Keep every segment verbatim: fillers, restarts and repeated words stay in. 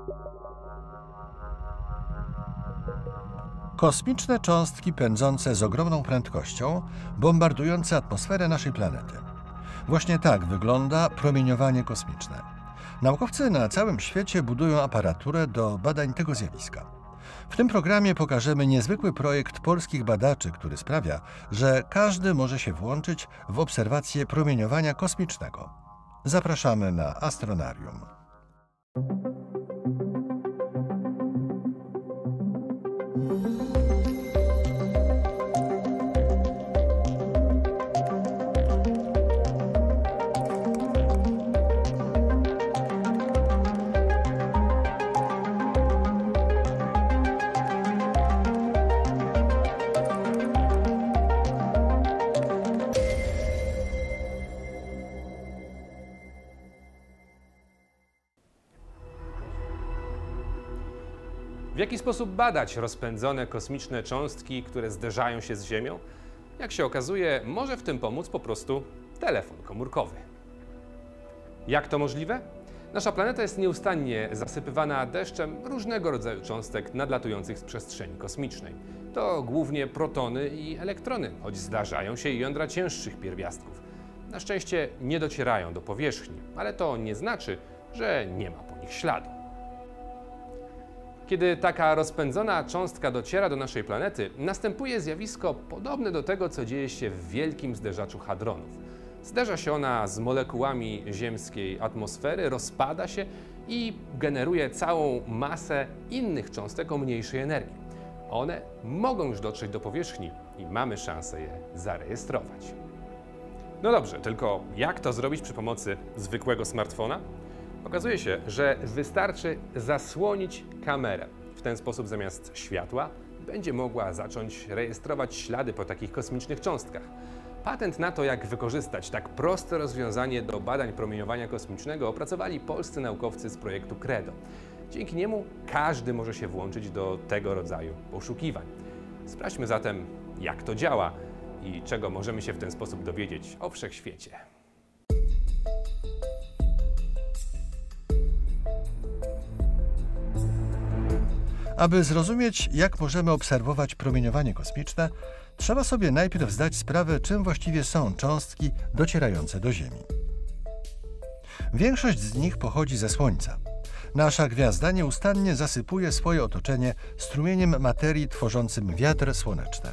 Kosmiczne cząstki pędzące z ogromną prędkością, bombardujące atmosferę naszej planety. Właśnie tak wygląda promieniowanie kosmiczne. Naukowcy na całym świecie budują aparaturę do badań tego zjawiska. W tym programie pokażemy niezwykły projekt polskich badaczy, który sprawia, że każdy może się włączyć w obserwację promieniowania kosmicznego. Zapraszamy na Astronarium. W jaki sposób badać rozpędzone kosmiczne cząstki, które zderzają się z Ziemią? Jak się okazuje, może w tym pomóc po prostu telefon komórkowy. Jak to możliwe? Nasza planeta jest nieustannie zasypywana deszczem różnego rodzaju cząstek nadlatujących z przestrzeni kosmicznej. To głównie protony i elektrony, choć zdarzają się i jądra cięższych pierwiastków. Na szczęście nie docierają do powierzchni, ale to nie znaczy, że nie ma po nich śladu. Kiedy taka rozpędzona cząstka dociera do naszej planety, następuje zjawisko podobne do tego, co dzieje się w wielkim zderzaczu hadronów. Zderza się ona z molekułami ziemskiej atmosfery, rozpada się i generuje całą masę innych cząstek o mniejszej energii. One mogą już dotrzeć do powierzchni i mamy szansę je zarejestrować. No dobrze, tylko jak to zrobić przy pomocy zwykłego smartfona? Okazuje się, że wystarczy zasłonić kamerę. W ten sposób zamiast światła będzie mogła zacząć rejestrować ślady po takich kosmicznych cząstkach. Patent na to, jak wykorzystać tak proste rozwiązanie do badań promieniowania kosmicznego, opracowali polscy naukowcy z projektu CREDO. Dzięki niemu każdy może się włączyć do tego rodzaju poszukiwań. Sprawdźmy zatem, jak to działa i czego możemy się w ten sposób dowiedzieć o wszechświecie. Aby zrozumieć, jak możemy obserwować promieniowanie kosmiczne, trzeba sobie najpierw zdać sprawę, czym właściwie są cząstki docierające do Ziemi. Większość z nich pochodzi ze Słońca. Nasza gwiazda nieustannie zasypuje swoje otoczenie strumieniem materii tworzącym wiatry słoneczne.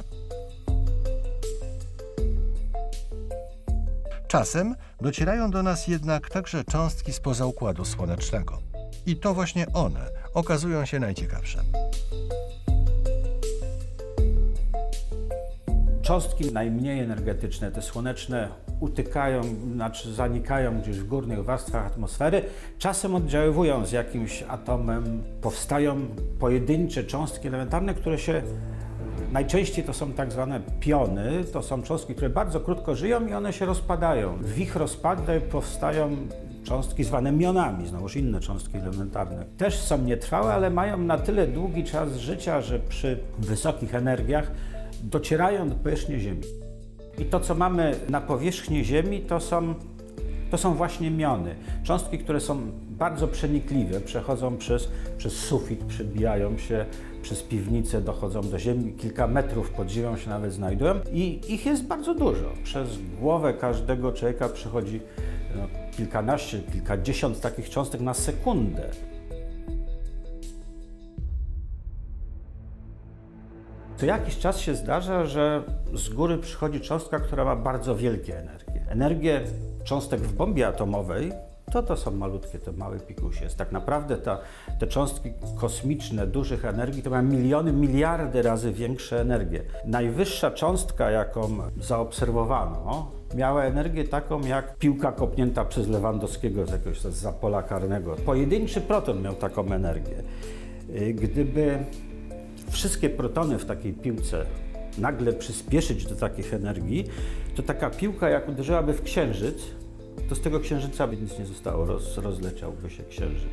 Czasem docierają do nas jednak także cząstki spoza Układu Słonecznego. I to właśnie one okazują się najciekawsze. Cząstki najmniej energetyczne, te słoneczne, utykają, znaczy zanikają gdzieś w górnych warstwach atmosfery. Czasem oddziaływują z jakimś atomem. Powstają pojedyncze cząstki elementarne, które się... Najczęściej to są tak zwane piony. To są cząstki, które bardzo krótko żyją i one się rozpadają. W ich rozpadzie powstają cząstki zwane mionami, znowuż inne cząstki elementarne. Też są nietrwałe, ale mają na tyle długi czas życia, że przy wysokich energiach docierają do powierzchni Ziemi. I to, co mamy na powierzchni Ziemi, to są, to są właśnie miony. Cząstki, które są bardzo przenikliwe, przechodzą przez, przez sufit, przebijają się przez piwnicę, dochodzą do Ziemi, kilka metrów pod ziemią się nawet znajdują i ich jest bardzo dużo. Przez głowę każdego człowieka przechodzi no, kilkanaście, kilkadziesiąt takich cząstek na sekundę. Co jakiś czas się zdarza, że z góry przychodzi cząstka, która ma bardzo wielkie energie. Energię cząstek w bombie atomowej to to są malutkie, te małe pikusie. Jest tak naprawdę ta, te cząstki kosmiczne dużych energii to mają miliony, miliardy razy większe energie. Najwyższa cząstka, jaką zaobserwowano, miała energię taką jak piłka kopnięta przez Lewandowskiego z jakiegoś z pola karnego. Pojedynczy proton miał taką energię. Gdyby wszystkie protony w takiej piłce nagle przyspieszyć do takich energii, to taka piłka jak uderzyłaby w księżyc, to z tego księżyca by nic nie zostało, roz, rozleciałby się księżyc.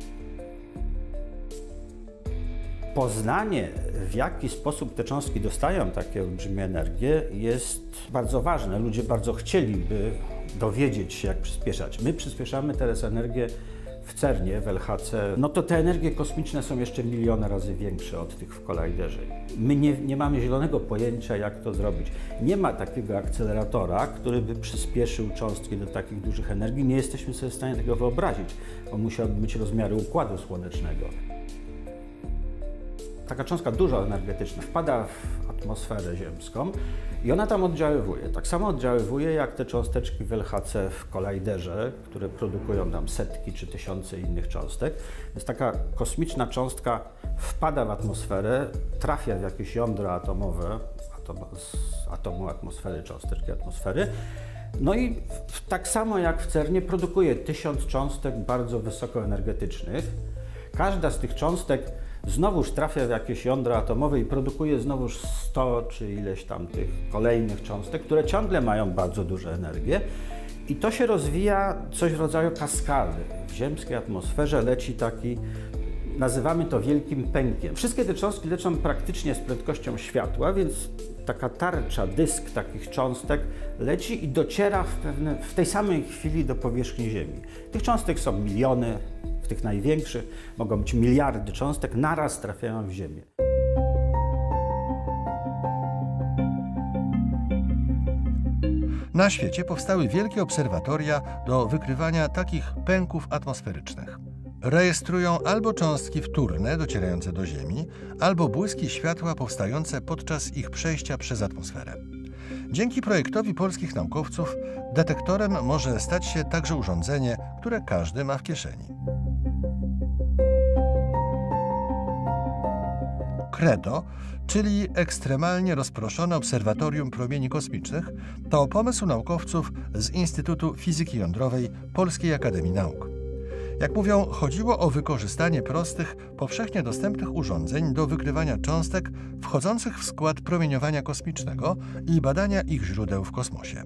Poznanie, w jaki sposób te cząstki dostają takie olbrzymie energie, jest bardzo ważne. Ludzie bardzo chcieliby dowiedzieć się, jak przyspieszać. My przyspieszamy teraz energię w CERNie, w L H C, no to te energie kosmiczne są jeszcze miliony razy większe od tych w kolajderze. My nie, nie mamy zielonego pojęcia, jak to zrobić. Nie ma takiego akceleratora, który by przyspieszył cząstki do takich dużych energii. Nie jesteśmy sobie w stanie tego wyobrazić, bo musiałby mieć rozmiary Układu Słonecznego. Taka cząstka dużo energetyczna wpada w atmosferę ziemską i ona tam oddziaływuje. Tak samo oddziaływuje jak te cząsteczki w L H C w kolajderze, które produkują tam setki czy tysiące innych cząstek. Więc taka kosmiczna cząstka wpada w atmosferę, trafia w jakieś jądra atomowe, atom, z atomu atmosfery, cząsteczki atmosfery. No i tak samo jak w CERNie produkuje tysiąc cząstek bardzo wysokoenergetycznych. Każda z tych cząstek znowuż trafia w jakieś jądra atomowe i produkuje znowuż sto czy ileś tam tych kolejnych cząstek, które ciągle mają bardzo dużą energię. I to się rozwija coś w rodzaju kaskady. W ziemskiej atmosferze leci taki, nazywamy to wielkim pękiem. Wszystkie te cząstki lecą praktycznie z prędkością światła, więc taka tarcza, dysk takich cząstek leci i dociera w, pewne, w tej samej chwili do powierzchni Ziemi. Tych cząstek są miliony, w tych największych mogą być miliardy cząstek, naraz trafiają w Ziemię. Na świecie powstały wielkie obserwatoria do wykrywania takich pęków atmosferycznych. Rejestrują albo cząstki wtórne docierające do Ziemi, albo błyski światła powstające podczas ich przejścia przez atmosferę. Dzięki projektowi polskich naukowców detektorem może stać się także urządzenie, które każdy ma w kieszeni. CREDO, czyli Ekstremalnie Rozproszone Obserwatorium Promieni Kosmicznych, to pomysł naukowców z Instytutu Fizyki Jądrowej Polskiej Akademii Nauk. Jak mówią, chodziło o wykorzystanie prostych, powszechnie dostępnych urządzeń do wykrywania cząstek wchodzących w skład promieniowania kosmicznego i badania ich źródeł w kosmosie.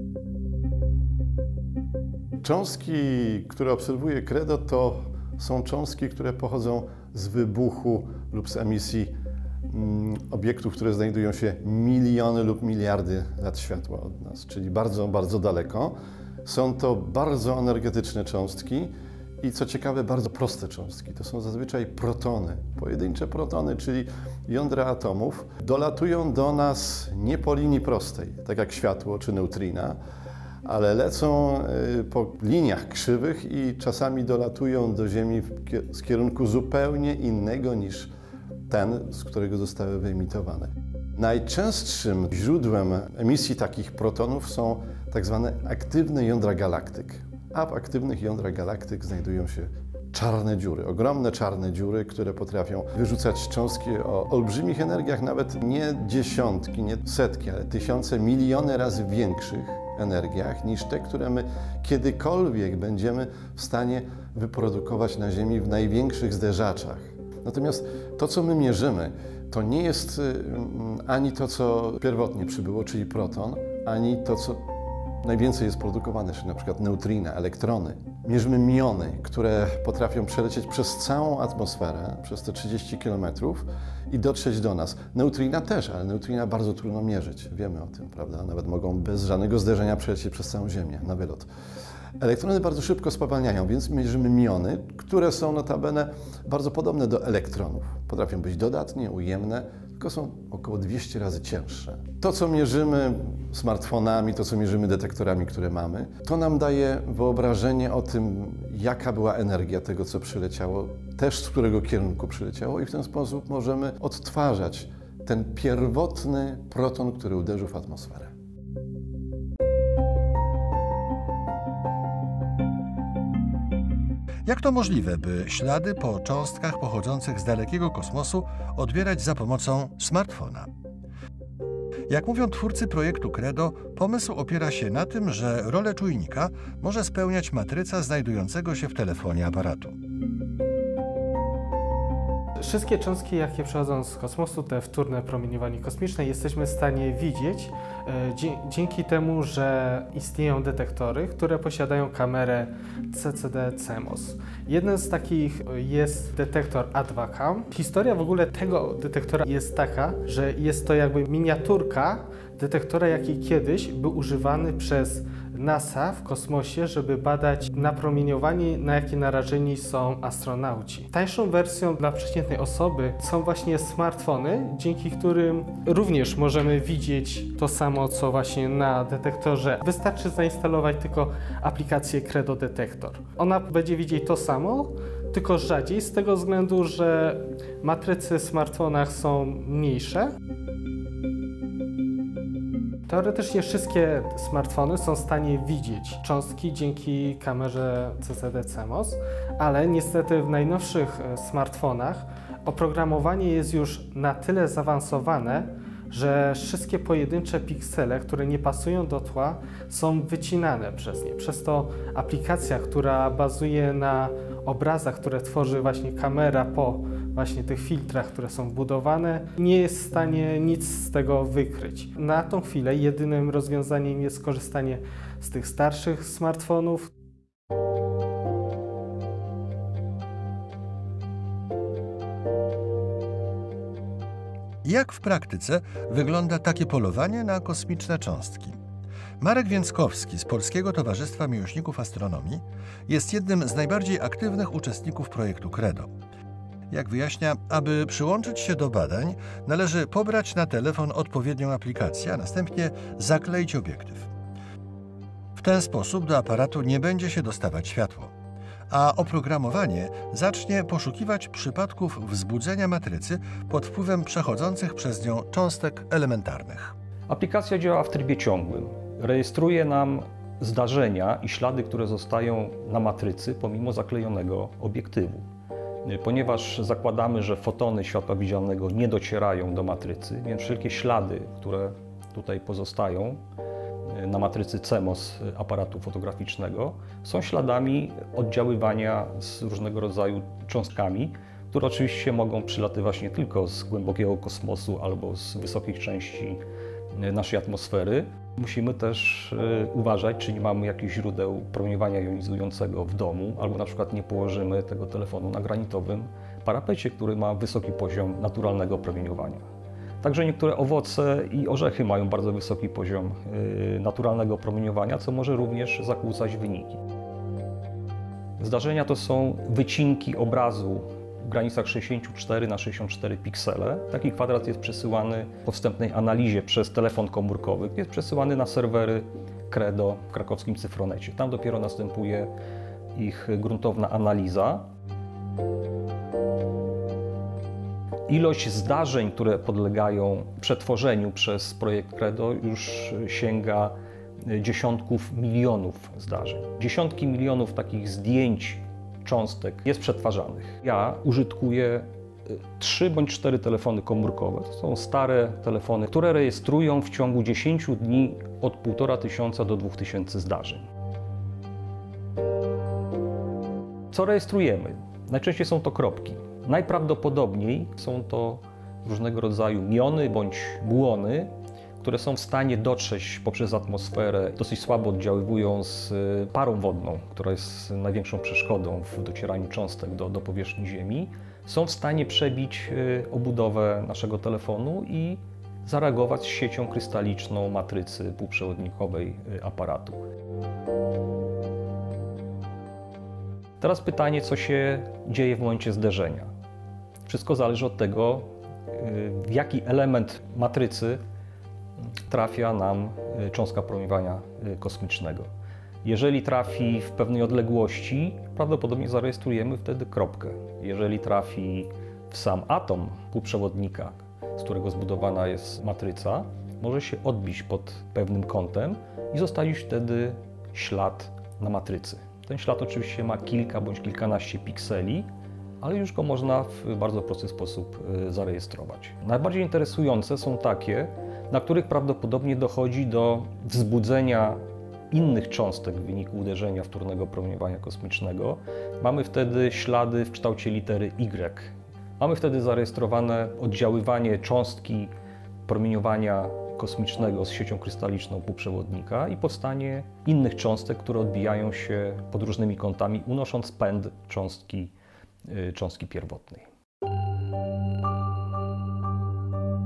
Cząstki, które obserwuje CREDO, to są cząstki, które pochodzą z wybuchu lub z emisji mm, obiektów, które znajdują się miliony lub miliardy lat światła od nas, czyli bardzo, bardzo daleko. Są to bardzo energetyczne cząstki i co ciekawe, bardzo proste cząstki. To są zazwyczaj protony, pojedyncze protony, czyli jądra atomów. Dolatują do nas nie po linii prostej, tak jak światło czy neutrina, ale lecą po liniach krzywych i czasami dolatują do Ziemi z kierunku zupełnie innego niż ten, z którego zostały wyemitowane. Najczęstszym źródłem emisji takich protonów są tak zwane aktywne jądra galaktyk. A w aktywnych jądrach galaktyk znajdują się czarne dziury, ogromne czarne dziury, które potrafią wyrzucać cząstki o olbrzymich energiach, nawet nie dziesiątki, nie setki, ale tysiące, miliony razy większych energiach niż te, które my kiedykolwiek będziemy w stanie wyprodukować na Ziemi w największych zderzaczach. Natomiast to, co my mierzymy, to nie jest ani to, co pierwotnie przybyło, czyli proton, ani to, co najwięcej jest produkowane, czyli na przykład neutrina, elektrony. Mierzymy miony, które potrafią przelecieć przez całą atmosferę, przez te trzydzieści kilometrów i dotrzeć do nas. Neutrina też, ale neutrina bardzo trudno mierzyć. Wiemy o tym, prawda? Nawet mogą bez żadnego zderzenia przelecieć przez całą Ziemię na wylot. Elektrony bardzo szybko spowalniają, więc mierzymy miony, które są notabene bardzo podobne do elektronów. Potrafią być dodatnie, ujemne, tylko są około dwieście razy cięższe. To, co mierzymy smartfonami, to, co mierzymy detektorami, które mamy, to nam daje wyobrażenie o tym, jaka była energia tego, co przyleciało, też z którego kierunku przyleciało i w ten sposób możemy odtwarzać ten pierwotny proton, który uderzył w atmosferę. Jak to możliwe, by ślady po cząstkach pochodzących z dalekiego kosmosu odbierać za pomocą smartfona? Jak mówią twórcy projektu CREDO, pomysł opiera się na tym, że rolę czujnika może spełniać matryca znajdującego się w telefonie aparatu. Wszystkie cząstki, jakie przychodzą z kosmosu, te wtórne promieniowanie kosmiczne, jesteśmy w stanie widzieć e, dzięki temu, że istnieją detektory, które posiadają kamerę C C D C M O S. Jeden z takich jest detektor A dwa K. Historia w ogóle tego detektora jest taka, że jest to jakby miniaturka detektora, jaki kiedyś był używany przez NASA w kosmosie, żeby badać napromieniowanie, na jakie narażeni są astronauci. Tańszą wersją dla przeciętnej osoby są właśnie smartfony, dzięki którym również możemy widzieć to samo, co właśnie na detektorze. Wystarczy zainstalować tylko aplikację Credo Detector. Ona będzie widzieć to samo, tylko rzadziej, z tego względu, że matrycy w smartfonach są mniejsze. Teoretycznie wszystkie smartfony są w stanie widzieć cząstki dzięki kamerze C C D CMOS, ale niestety w najnowszych smartfonach oprogramowanie jest już na tyle zaawansowane, że wszystkie pojedyncze piksele, które nie pasują do tła, są wycinane przez nie. Przez to aplikacja, która bazuje na obrazach, które tworzy właśnie kamera po właśnie tych filtrach, które są wbudowane, nie jest w stanie nic z tego wykryć. Na tą chwilę jedynym rozwiązaniem jest korzystanie z tych starszych smartfonów. Jak w praktyce wygląda takie polowanie na kosmiczne cząstki? Marek Więckowski z Polskiego Towarzystwa Miłośników Astronomii jest jednym z najbardziej aktywnych uczestników projektu Credo. Jak wyjaśnia, aby przyłączyć się do badań, należy pobrać na telefon odpowiednią aplikację, a następnie zakleić obiektyw. W ten sposób do aparatu nie będzie się dostawać światło, a oprogramowanie zacznie poszukiwać przypadków wzbudzenia matrycy pod wpływem przechodzących przez nią cząstek elementarnych. Aplikacja działa w trybie ciągłym. Rejestruje nam zdarzenia i ślady, które zostają na matrycy pomimo zaklejonego obiektywu. Ponieważ zakładamy, że fotony światła widzialnego nie docierają do matrycy, więc wszelkie ślady, które tutaj pozostają na matrycy CMOS aparatu fotograficznego, są śladami oddziaływania z różnego rodzaju cząstkami, które oczywiście mogą przylatywać nie tylko z głębokiego kosmosu albo z wysokich części naszej atmosfery. Musimy też uważać, czy nie mamy jakichś źródeł promieniowania jonizującego w domu, albo na przykład nie położymy tego telefonu na granitowym parapecie, który ma wysoki poziom naturalnego promieniowania. Także niektóre owoce i orzechy mają bardzo wysoki poziom naturalnego promieniowania, co może również zakłócać wyniki. Zdarzenia to są wycinki obrazu w granicach sześćdziesiąt cztery na sześćdziesiąt cztery piksele. Taki kwadrat jest przesyłany po wstępnej analizie przez telefon komórkowy, jest przesyłany na serwery Credo w krakowskim Cyfronecie. Tam dopiero następuje ich gruntowna analiza. Ilość zdarzeń, które podlegają przetworzeniu przez projekt Credo, już sięga dziesiątków milionów zdarzeń. Dziesiątki milionów takich zdjęć cząstek jest przetwarzanych. Ja użytkuję trzy bądź cztery telefony komórkowe. To są stare telefony, które rejestrują w ciągu dziesięciu dni od półtora tysiąca do dwóch tysięcy zdarzeń. Co rejestrujemy? Najczęściej są to kropki. Najprawdopodobniej są to różnego rodzaju miony bądź muony, które są w stanie dotrzeć poprzez atmosferę, dosyć słabo oddziaływują z parą wodną, która jest największą przeszkodą w docieraniu cząstek do, do powierzchni Ziemi. Są w stanie przebić obudowę naszego telefonu i zareagować z siecią krystaliczną matrycy półprzewodnikowej aparatu. Teraz pytanie, co się dzieje w momencie zderzenia. Wszystko zależy od tego, w jaki element matrycy trafia nam cząstka promieniowania kosmicznego. Jeżeli trafi w pewnej odległości, prawdopodobnie zarejestrujemy wtedy kropkę. Jeżeli trafi w sam atom półprzewodnika, z którego zbudowana jest matryca, może się odbić pod pewnym kątem i zostawić wtedy ślad na matrycy. Ten ślad oczywiście ma kilka bądź kilkanaście pikseli, ale już go można w bardzo prosty sposób zarejestrować. Najbardziej interesujące są takie, na których prawdopodobnie dochodzi do wzbudzenia innych cząstek w wyniku uderzenia wtórnego promieniowania kosmicznego. Mamy wtedy ślady w kształcie litery Y. Mamy wtedy zarejestrowane oddziaływanie cząstki promieniowania kosmicznego z siecią krystaliczną półprzewodnika i powstanie innych cząstek, które odbijają się pod różnymi kątami, unosząc pęd cząstki, cząstki pierwotnej.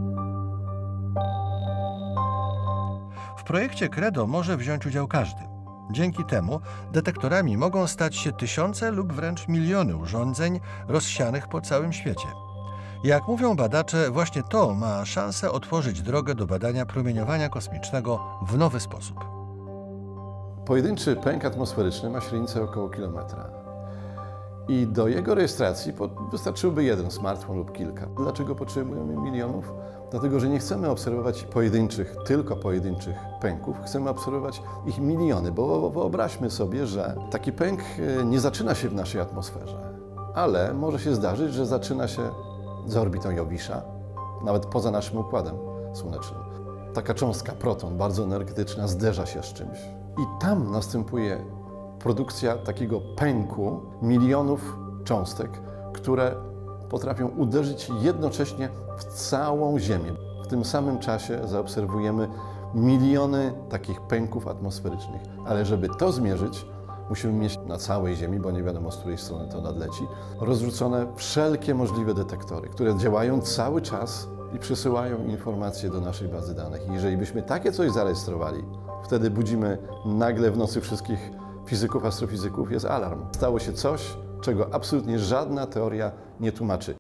W projekcie Credo może wziąć udział każdy. Dzięki temu detektorami mogą stać się tysiące lub wręcz miliony urządzeń rozsianych po całym świecie. Jak mówią badacze, właśnie to ma szansę otworzyć drogę do badania promieniowania kosmicznego w nowy sposób. Pojedynczy pęk atmosferyczny ma średnicę około kilometra. I do jego rejestracji wystarczyłby jeden smartfon lub kilka. Dlaczego potrzebujemy milionów? Dlatego, że nie chcemy obserwować pojedynczych, tylko pojedynczych pęków, chcemy obserwować ich miliony, bo wyobraźmy sobie, że taki pęk nie zaczyna się w naszej atmosferze, ale może się zdarzyć, że zaczyna się za orbitą Jowisza, nawet poza naszym Układem Słonecznym. Taka cząstka, proton, bardzo energetyczna, zderza się z czymś i tam następuje produkcja takiego pęku milionów cząstek, które potrafią uderzyć jednocześnie w całą Ziemię. W tym samym czasie zaobserwujemy miliony takich pęków atmosferycznych. Ale żeby to zmierzyć, musimy mieć na całej Ziemi, bo nie wiadomo, z której strony to nadleci, rozrzucone wszelkie możliwe detektory, które działają cały czas i przesyłają informacje do naszej bazy danych. I jeżeli byśmy takie coś zarejestrowali, wtedy budzimy nagle w nocy wszystkich fizyków, astrofizyków, jest alarm. Stało się coś, czego absolutnie żadna teoria nie tłumaczy.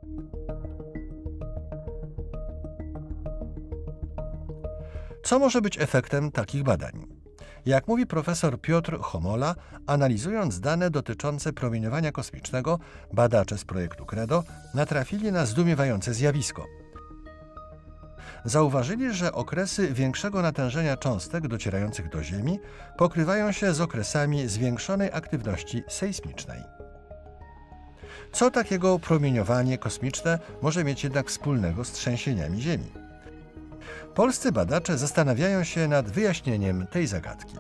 Co może być efektem takich badań? Jak mówi profesor Piotr Homola, analizując dane dotyczące promieniowania kosmicznego, badacze z projektu CREDO natrafili na zdumiewające zjawisko. Zauważyli, że okresy większego natężenia cząstek docierających do Ziemi pokrywają się z okresami zwiększonej aktywności sejsmicznej. Co takiego promieniowanie kosmiczne może mieć jednak wspólnego z trzęsieniami Ziemi? Polscy badacze zastanawiają się nad wyjaśnieniem tej zagadki.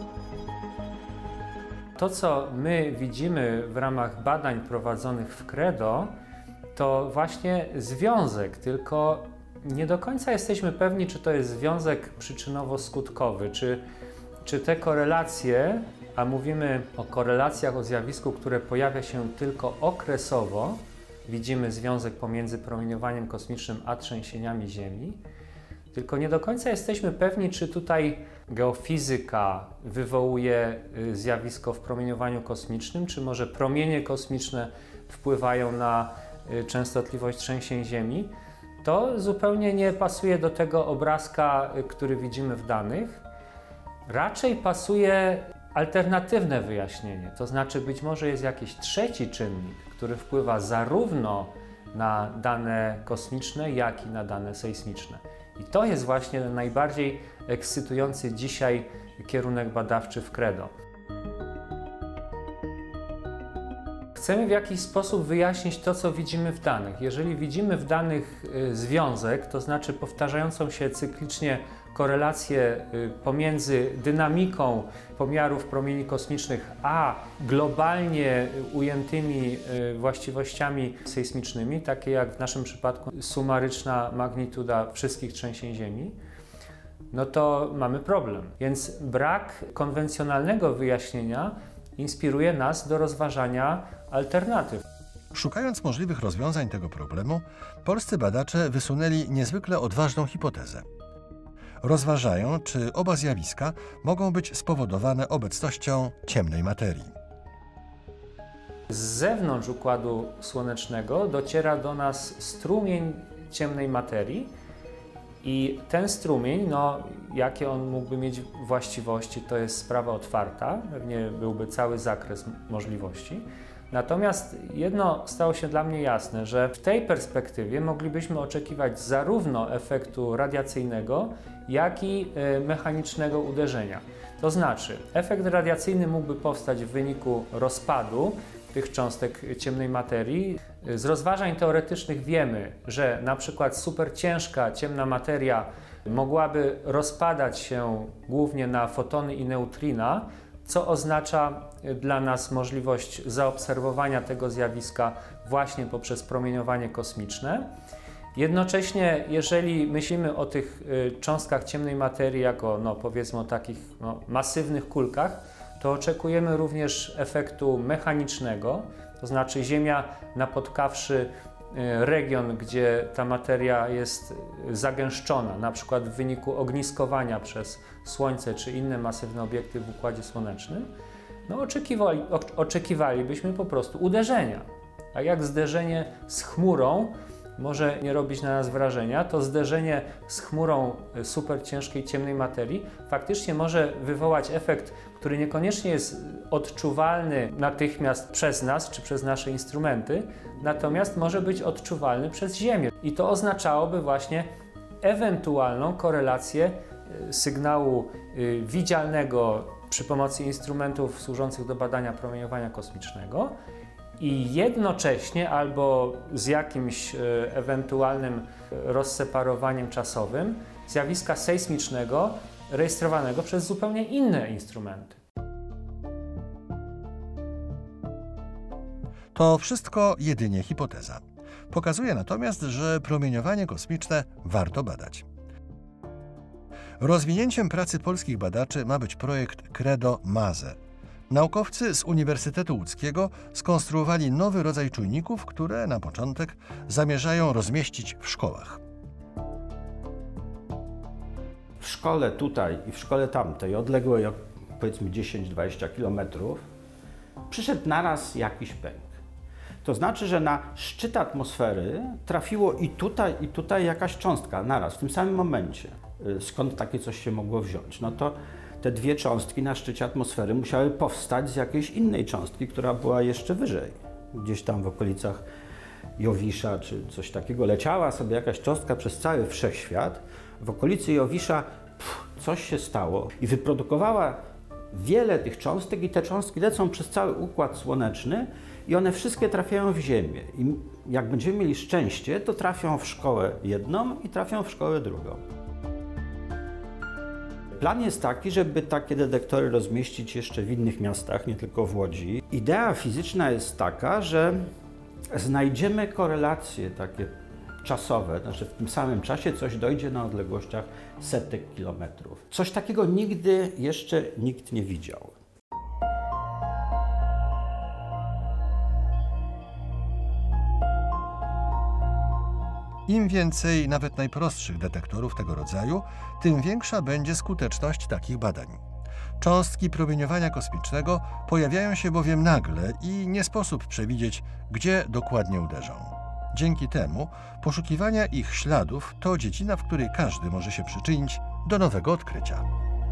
To, co my widzimy w ramach badań prowadzonych w CREDO, to właśnie związek, tylko nie do końca jesteśmy pewni, czy to jest związek przyczynowo-skutkowy, czy, czy te korelacje, a mówimy o korelacjach, o zjawisku, które pojawia się tylko okresowo, widzimy związek pomiędzy promieniowaniem kosmicznym a trzęsieniami Ziemi, tylko nie do końca jesteśmy pewni, czy tutaj geofizyka wywołuje zjawisko w promieniowaniu kosmicznym, czy może promienie kosmiczne wpływają na częstotliwość trzęsień Ziemi. To zupełnie nie pasuje do tego obrazka, który widzimy w danych. Raczej pasuje alternatywne wyjaśnienie, to znaczy być może jest jakiś trzeci czynnik, który wpływa zarówno na dane kosmiczne, jak i na dane sejsmiczne. I to jest właśnie najbardziej ekscytujący dzisiaj kierunek badawczy w CREDO. Chcemy w jakiś sposób wyjaśnić to, co widzimy w danych. Jeżeli widzimy w danych związek, to znaczy powtarzającą się cyklicznie korelację pomiędzy dynamiką pomiarów promieni kosmicznych a globalnie ujętymi właściwościami sejsmicznymi, takie jak w naszym przypadku sumaryczna magnituda wszystkich trzęsień Ziemi, no to mamy problem. Więc brak konwencjonalnego wyjaśnienia inspiruje nas do rozważania alternatyw. Szukając możliwych rozwiązań tego problemu, polscy badacze wysunęli niezwykle odważną hipotezę. Rozważają, czy oba zjawiska mogą być spowodowane obecnością ciemnej materii. Z zewnątrz Układu Słonecznego dociera do nas strumień ciemnej materii i ten strumień, no, jakie on mógłby mieć właściwości, to jest sprawa otwarta, pewnie byłby cały zakres możliwości. Natomiast jedno stało się dla mnie jasne, że w tej perspektywie moglibyśmy oczekiwać zarówno efektu radiacyjnego, jak i mechanicznego uderzenia. To znaczy, efekt radiacyjny mógłby powstać w wyniku rozpadu tych cząstek ciemnej materii. Z rozważań teoretycznych wiemy, że na przykład superciężka ciemna materia mogłaby rozpadać się głównie na fotony i neutrina, co oznacza dla nas możliwość zaobserwowania tego zjawiska właśnie poprzez promieniowanie kosmiczne. Jednocześnie, jeżeli myślimy o tych cząstkach ciemnej materii jako, no, powiedzmy o takich no, masywnych kulkach, to oczekujemy również efektu mechanicznego, to znaczy Ziemia, napotkawszy region, gdzie ta materia jest zagęszczona, na przykład w wyniku ogniskowania przez Słońce czy inne masywne obiekty w Układzie Słonecznym, no oczekiwali, oczekiwalibyśmy po prostu uderzenia. A jak zderzenie z chmurą może nie robić na nas wrażenia, to zderzenie z chmurą super ciężkiej, ciemnej materii faktycznie może wywołać efekt, który niekoniecznie jest odczuwalny natychmiast przez nas czy przez nasze instrumenty, natomiast może być odczuwalny przez Ziemię. I to oznaczałoby właśnie ewentualną korelację sygnału widzialnego przy pomocy instrumentów służących do badania promieniowania kosmicznego i jednocześnie albo z jakimś ewentualnym rozseparowaniem czasowym zjawiska sejsmicznego rejestrowanego przez zupełnie inne instrumenty. To wszystko jedynie hipoteza. Pokazuje natomiast, że promieniowanie kosmiczne warto badać. Rozwinięciem pracy polskich badaczy ma być projekt CREDO-MAZE. Naukowcy z Uniwersytetu Łódzkiego skonstruowali nowy rodzaj czujników, które na początek zamierzają rozmieścić w szkołach. W szkole tutaj i w szkole tamtej, odległej o powiedzmy dziesięć do dwudziestu kilometrów, przyszedł naraz jakiś pęk. To znaczy, że na szczyt atmosfery trafiło i tutaj, i tutaj jakaś cząstka naraz, w tym samym momencie. Skąd takie coś się mogło wziąć? No to te dwie cząstki na szczycie atmosfery musiały powstać z jakiejś innej cząstki, która była jeszcze wyżej. Gdzieś tam w okolicach Jowisza czy coś takiego leciała sobie jakaś cząstka przez cały wszechświat. W okolicy Jowisza pff, coś się stało i wyprodukowała wiele tych cząstek i te cząstki lecą przez cały Układ Słoneczny i one wszystkie trafiają w Ziemię. I jak będziemy mieli szczęście, to trafią w szkołę jedną i trafią w szkołę drugą. Plan jest taki, żeby takie detektory rozmieścić jeszcze w innych miastach, nie tylko w Łodzi. Idea fizyczna jest taka, że znajdziemy korelacje takie czasowe, znaczy w tym samym czasie coś dojdzie na odległościach setek kilometrów. Coś takiego nigdy jeszcze nikt nie widział. Im więcej nawet najprostszych detektorów tego rodzaju, tym większa będzie skuteczność takich badań. Cząstki promieniowania kosmicznego pojawiają się bowiem nagle i nie sposób przewidzieć, gdzie dokładnie uderzą. Dzięki temu poszukiwania ich śladów to dziedzina, w której każdy może się przyczynić do nowego odkrycia.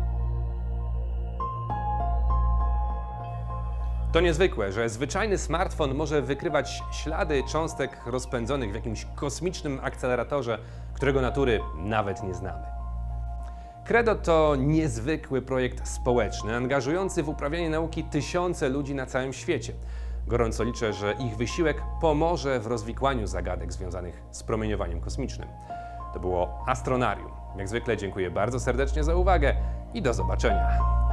To niezwykłe, że zwyczajny smartfon może wykrywać ślady cząstek rozpędzonych w jakimś kosmicznym akceleratorze, którego natury nawet nie znamy. CREDO to niezwykły projekt społeczny, angażujący w uprawianie nauki tysiące ludzi na całym świecie. Gorąco liczę, że ich wysiłek pomoże w rozwikłaniu zagadek związanych z promieniowaniem kosmicznym. To było Astronarium. Jak zwykle dziękuję bardzo serdecznie za uwagę i do zobaczenia.